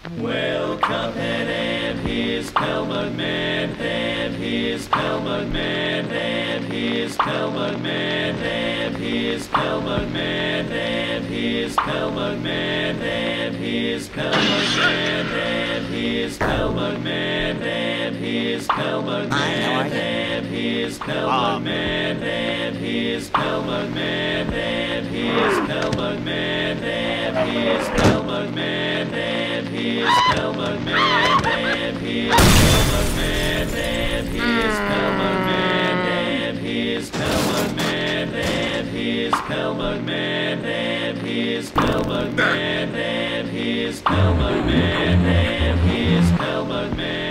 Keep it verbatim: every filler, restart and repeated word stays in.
Well, Cuphead and his pal Mugman, and his pal Mugman, and his pal Mugman, and his pal Mugman, and his pal Mugman, and his pal Mugman, and his pal Mugman, and his pal Mugman, and his pal Mugman, and his pal Mugman, and his pal Mugman, and his pal Mugman, and his pal Mugman, and his pal Mugman, and his pal Mugman, and his pal Mugman, and his pal Mugman, and his pal Mugman, and his pal Mugman, and his pal Mugman.